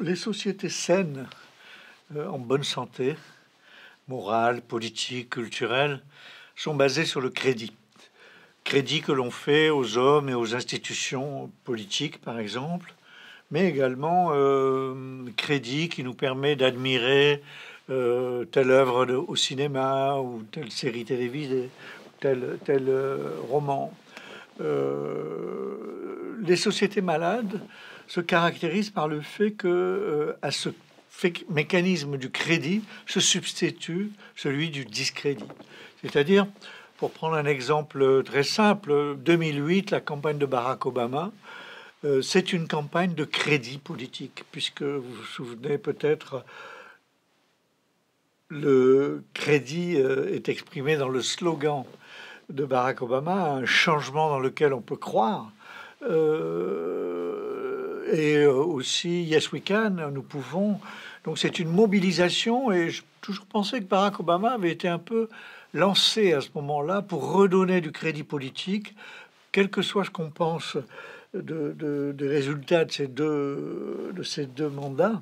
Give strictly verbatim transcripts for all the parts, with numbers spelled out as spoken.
les sociétés saines, euh, en bonne santé, morale, politique, culturelle, sont basées sur le crédit. Crédit que l'on fait aux hommes et aux institutions politiques, par exemple, mais également euh, crédit qui nous permet d'admirer euh, telle œuvre de, au cinéma ou telle série télévisée, tel, tel euh, roman. Euh, les sociétés malades se caractérisent par le fait que euh, à ce fait, mécanisme du crédit se substitue celui du discrédit. C'est-à-dire, pour prendre un exemple très simple, deux mille huit, la campagne de Barack Obama, euh, c'est une campagne de crédit politique, puisque vous vous souvenez peut-être, le crédit euh, est exprimé dans le slogan de Barack Obama, un changement dans lequel on peut croire. Euh, et aussi Yes We Can, nous pouvons. Donc c'est une mobilisation, et j'ai toujours pensé que Barack Obama avait été un peu lancé à ce moment-là pour redonner du crédit politique, quel que soit ce qu'on pense de, de, des résultats de ces deux, de ces deux mandats,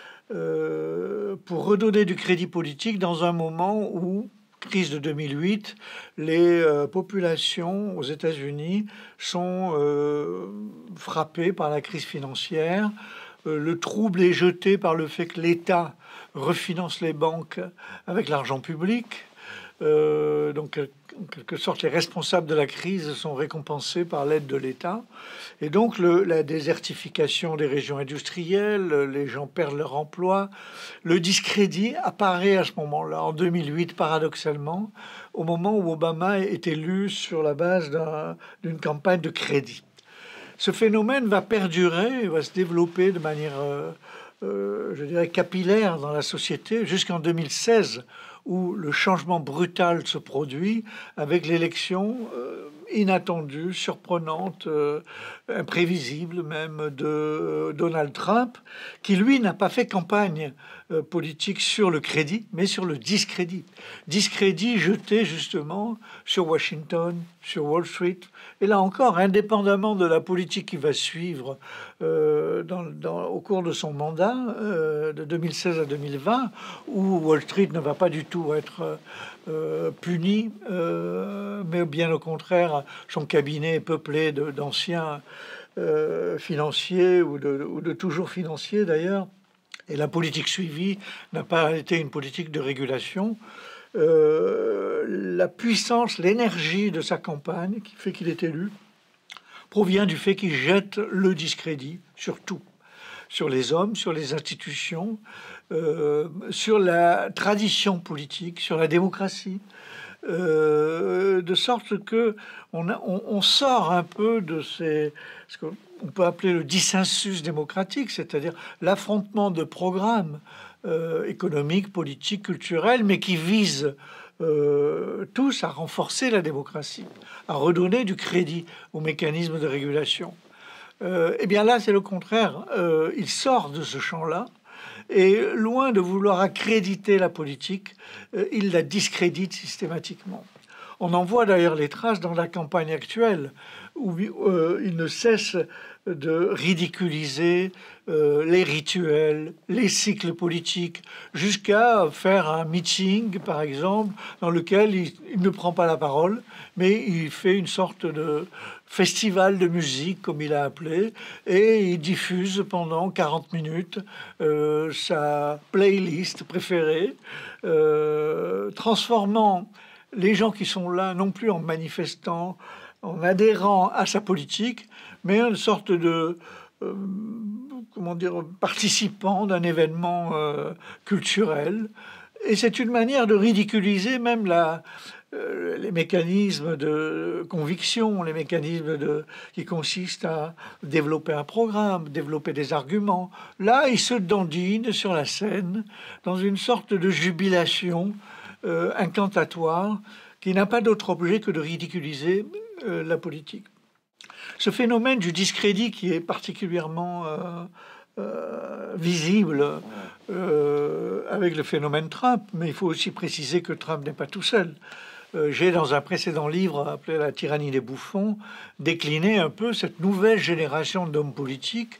euh, pour redonner du crédit politique dans un moment où, crise de deux mille huit, les euh, populations aux États-Unis sont euh, frappées par la crise financière. Euh, le trouble est jeté par le fait que l'État refinance les banques avec l'argent public. Euh, donc, en quelque sorte, les responsables de la crise sont récompensés par l'aide de l'État. Et donc, le, la désertification des régions industrielles, les gens perdent leur emploi. Le discrédit apparaît à ce moment-là, en deux mille huit, paradoxalement, au moment où Obama est élu sur la base d'un, d'une campagne de crédit. Ce phénomène va perdurer, va se développer de manière, euh, euh, je dirais, capillaire dans la société jusqu'en deux mille seize, où le changement brutal se produit avec l'élection euh, inattendue, surprenante, euh, imprévisible même de euh, Donald Trump, qui lui n'a pas fait campagne euh, politique sur le crédit, mais sur le discrédit. Discrédit jeté justement sur Washington, sur Wall Street. Et là encore, indépendamment de la politique qui va suivre euh, dans, dans, au cours de son mandat, euh, de deux mille seize à deux mille vingt, où Wall Street ne va pas du tout être euh, puni, euh, mais bien au contraire, son cabinet est peuplé de, d'anciens euh, financiers ou de, ou de toujours financiers d'ailleurs, et la politique suivie n'a pas été une politique de régulation. Euh, la puissance, l'énergie de sa campagne, qui fait qu'il est élu, provient du fait qu'il jette le discrédit sur tout, sur les hommes, sur les institutions, euh, sur la tradition politique, sur la démocratie, euh, de sorte que on, a, on, on sort un peu de ces, ce qu'on peut appeler le dissensus démocratique, c'est-à-dire l'affrontement de programmes Euh, économique, politique, culturelle, mais qui vise euh, tous à renforcer la démocratie, à redonner du crédit aux mécanismes de régulation. Euh, et bien là, c'est le contraire. Euh, il sort de ce champ-là, et loin de vouloir accréditer la politique, euh, il la discrédite systématiquement. On en voit d'ailleurs les traces dans la campagne actuelle, où euh, il ne cesse de ridiculiser euh, les rituels, les cycles politiques, jusqu'à faire un meeting, par exemple, dans lequel il, il ne prend pas la parole, mais il fait une sorte de festival de musique, comme il a appelé, et il diffuse pendant quarante minutes euh, sa playlist préférée, euh, transformant les gens qui sont là non plus en manifestants, en adhérant à sa politique, mais une sorte de euh, comment dire, participant d'un événement euh, culturel. Et c'est une manière de ridiculiser même la, euh, les mécanismes de conviction, les mécanismes de, qui consistent à développer un programme, développer des arguments. Là, il se dandine sur la scène dans une sorte de jubilation euh, incantatoire qui n'a pas d'autre objet que de ridiculiser euh, la politique. Ce phénomène du discrédit qui est particulièrement euh, euh, visible euh, avec le phénomène Trump, mais il faut aussi préciser que Trump n'est pas tout seul. Euh, j'ai, dans un précédent livre appelé La tyrannie des bouffons, décliné un peu cette nouvelle génération d'hommes politiques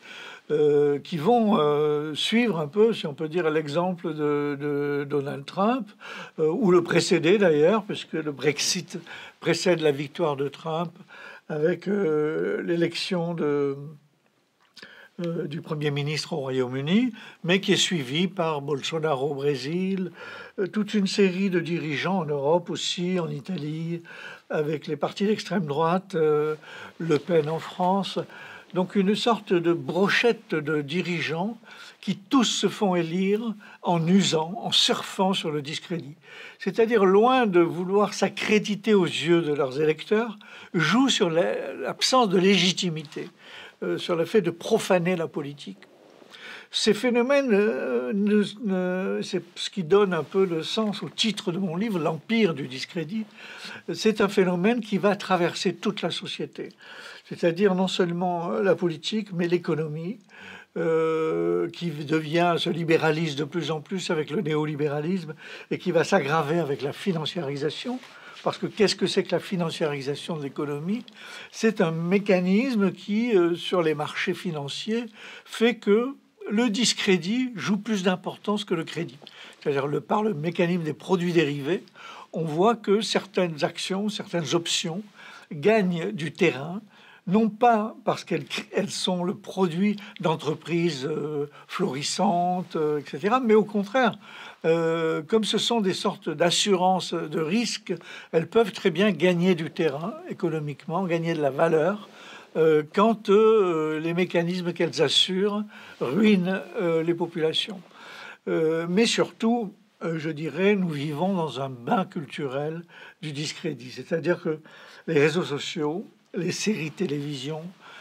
euh, qui vont euh, suivre un peu, si on peut dire, l'exemple de, de Donald Trump, euh, ou le précéder d'ailleurs, puisque le Brexit précède la victoire de Trump avec euh, l'élection de... Euh, du Premier ministre au Royaume-Uni, mais qui est suivi par Bolsonaro au Brésil, euh, toute une série de dirigeants en Europe aussi, en Italie, avec les partis d'extrême droite, euh, Le Pen en France. Donc une sorte de brochette de dirigeants qui tous se font élire en usant, en surfant sur le discrédit. C'est-à-dire, loin de vouloir s'accréditer aux yeux de leurs électeurs, jouent sur l'absence de légitimité, euh, sur le fait de profaner la politique. Ces phénomènes, euh, ne, ne, c'est ce qui donne un peu le sens au titre de mon livre, L'Empire du discrédit. C'est un phénomène qui va traverser toute la société, c'est-à-dire non seulement la politique, mais l'économie, euh, qui devient, se libéralise de plus en plus avec le néolibéralisme et qui va s'aggraver avec la financiarisation. Parce que qu'est-ce que c'est que la financiarisation de l'économie? C'est un mécanisme qui, euh, sur les marchés financiers, fait que le discrédit joue plus d'importance que le crédit. C'est-à-dire, le, par le mécanisme des produits dérivés, on voit que certaines actions, certaines options gagnent du terrain, non pas parce qu'elles elles sont le produit d'entreprises euh, florissantes, euh, et cetera, mais au contraire, euh, comme ce sont des sortes d'assurances de risque, elles peuvent très bien gagner du terrain économiquement, gagner de la valeur, euh, quand euh, les mécanismes qu'elles assurent ruinent euh, les populations. Euh, mais surtout, euh, je dirais, nous vivons dans un bain culturel du discrédit, c'est-à-dire que les réseaux sociaux, les séries télévision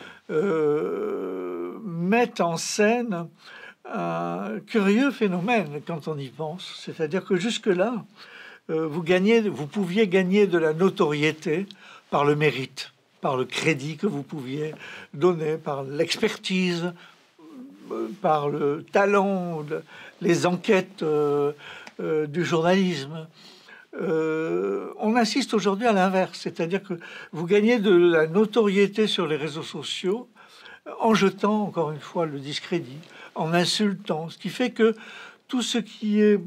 euh, mettent en scène un curieux phénomène quand on y pense. C'est-à-dire que jusque-là, euh, vous, gagnez, vous pouviez gagner de la notoriété par le mérite, par le crédit que vous pouviez donner, par l'expertise, euh, par le talent, de, les enquêtes euh, euh, du journalisme. Euh, on insiste aujourd'hui à l'inverse, c'est-à-dire que vous gagnez de la notoriété sur les réseaux sociaux en jetant, encore une fois, le discrédit, en insultant, ce qui fait que tout ce qui est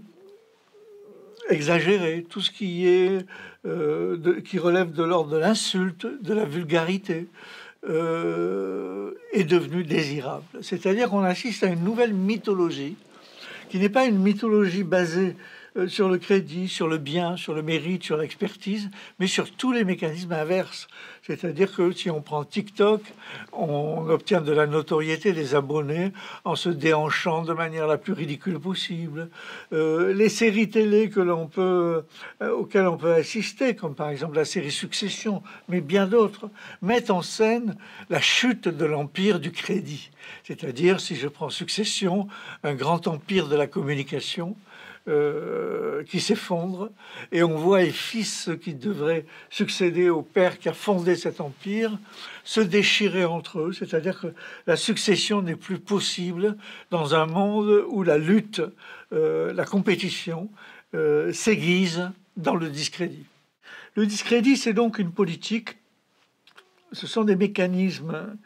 exagéré, tout ce qui est euh, de, qui relève de l'ordre de l'insulte, de la vulgarité, euh, est devenu désirable. C'est-à-dire qu'on assiste à une nouvelle mythologie qui n'est pas une mythologie basée Euh, sur le crédit, sur le bien, sur le mérite, sur l'expertise, mais sur tous les mécanismes inverses. C'est-à-dire que si on prend TikTok, on obtient de la notoriété, des abonnés, en se déhanchant de manière la plus ridicule possible. Euh, les séries télé que l'on peut, euh, auxquelles on peut assister, comme par exemple la série Succession, mais bien d'autres, mettent en scène la chute de l'empire du crédit. C'est-à-dire, si je prends Succession, un grand empire de la communication, Euh, qui s'effondre, et on voit les fils qui devraient succéder au père qui a fondé cet empire se déchirer entre eux, c'est-à-dire que la succession n'est plus possible dans un monde où la lutte, euh, la compétition euh, s'aiguise dans le discrédit. Le discrédit, c'est donc une politique, ce sont des mécanismes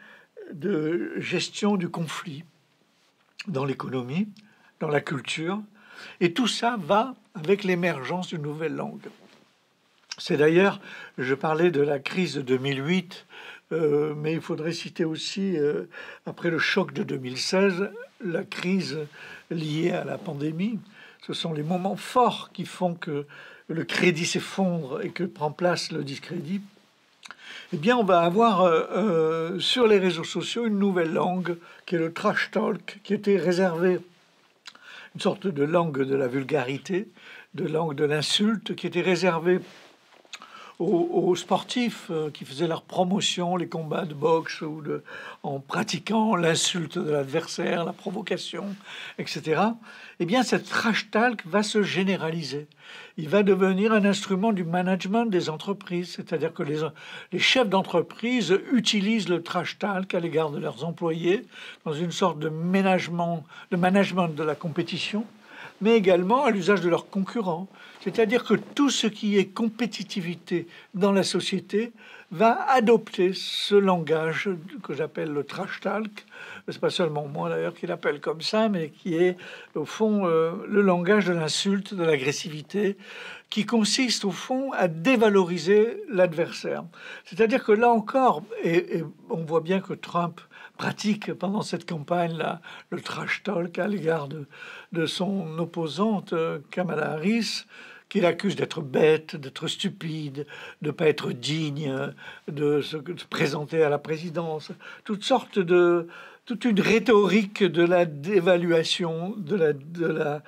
de gestion du conflit dans l'économie, dans la culture. Et tout ça va avec l'émergence d'une nouvelle langue. C'est d'ailleurs, je parlais de la crise de deux mille huit, euh, mais il faudrait citer aussi, euh, après le choc de deux mille seize, la crise liée à la pandémie. Ce sont les moments forts qui font que le crédit s'effondre et que prend place le discrédit. Eh bien, on va avoir euh, euh, sur les réseaux sociaux une nouvelle langue qui est le trash talk, qui était réservé, une sorte de langue de la vulgarité, de langue de l'insulte, qui était réservée aux, aux sportifs euh, qui faisaient leur promotion, les combats de boxe, ou de, en pratiquant l'insulte de l'adversaire, la provocation, et cetera. Eh bien, cette trash talk va se généraliser. Il va devenir un instrument du management des entreprises, c'est-à-dire que les, les chefs d'entreprise utilisent le trash talk à l'égard de leurs employés dans une sorte de management, de management de la compétition, mais également à l'usage de leurs concurrents. C'est-à-dire que tout ce qui est compétitivité dans la société va adopter ce langage que j'appelle le trash talk. C'est pas seulement moi d'ailleurs qui l'appelle comme ça, mais qui est au fond euh, le langage de l'insulte, de l'agressivité, qui consiste au fond à dévaloriser l'adversaire. C'est-à-dire que là encore, et, et on voit bien que Trump pratique pendant cette campagne-là le trash talk à l'égard de, de son opposante Kamala Harris, qu'il accuse d'être bête, d'être stupide, de ne pas être digne de se, de se présenter à la présidence, toutes sortes de toute une rhétorique de la dévaluation, de la de la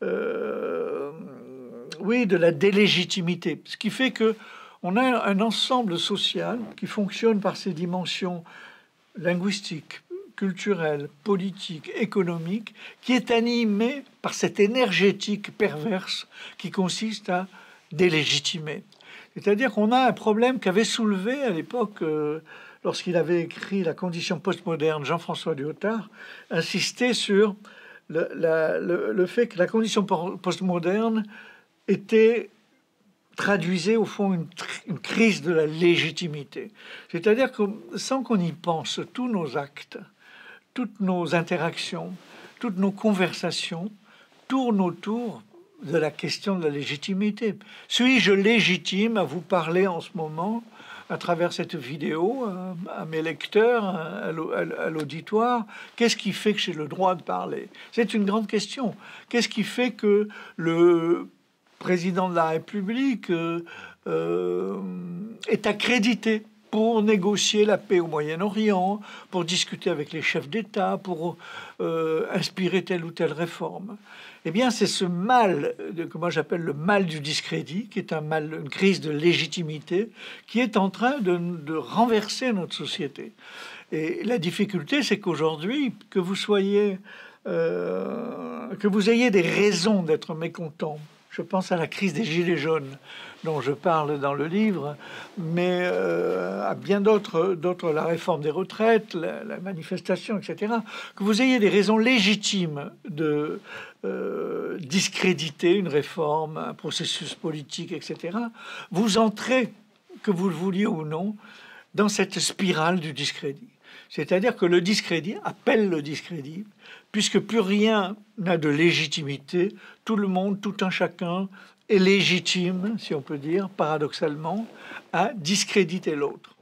euh, oui de la délégitimité, ce qui fait que on a un ensemble social qui fonctionne par ses dimensions linguistiques, culturelle, politique, économique, qui est animée par cette énergétique perverse qui consiste à délégitimer. C'est-à-dire qu'on a un problème qu'avait soulevé à l'époque, euh, lorsqu'il avait écrit La condition postmoderne, Jean-François Lyotard, insistait sur le, la, le, le fait que la condition postmoderne était traduisait au fond une, une crise de la légitimité. C'est-à-dire que sans qu'on y pense, tous nos actes, toutes nos interactions, toutes nos conversations tournent autour de la question de la légitimité. Suis-je légitime à vous parler en ce moment à travers cette vidéo, à, à mes lecteurs, à, à l'auditoire? Qu'est-ce qui fait que j'ai le droit de parler? C'est une grande question. Qu'est-ce qui fait que le président de la République euh, euh, est accrédité pour négocier la paix au Moyen-Orient, pour discuter avec les chefs d'État, pour euh, inspirer telle ou telle réforme? Eh bien, c'est ce mal, de, que moi j'appelle le mal du discrédit, qui est un mal, une crise de légitimité, qui est en train de, de renverser notre société. Et la difficulté, c'est qu'aujourd'hui, que vous soyez, euh, que vous ayez des raisons d'être mécontent. Je pense à la crise des Gilets jaunes, dont je parle dans le livre, mais euh, à bien d'autres, d'autres, la réforme des retraites, la, la manifestation, et cetera. Que vous ayez des raisons légitimes de euh, discréditer une réforme, un processus politique, et cetera. Vous entrez, que vous le vouliez ou non, dans cette spirale du discrédit. C'est-à-dire que le discrédit appelle le discrédit, puisque plus rien n'a de légitimité, tout le monde, tout un chacun est légitime, si on peut dire, paradoxalement, à discréditer l'autre.